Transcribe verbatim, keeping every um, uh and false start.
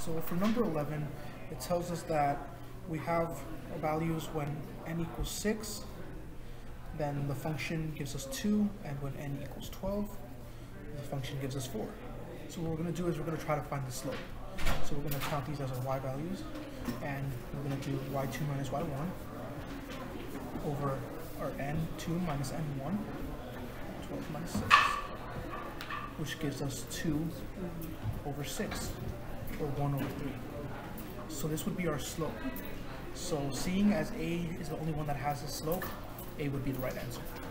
So for number eleven, it tells us that we have values when n equals six, then the function gives us two, and when n equals twelve, the function gives us four. So what we're going to do is we're going to try to find the slope. So we're going to count these as our y values, and we're going to do y two minus y one over our n two minus n one, twelve minus six, which gives us two over six, or one over three. So this would be our slope. So seeing as a is the only one that has a slope, a would be the right answer.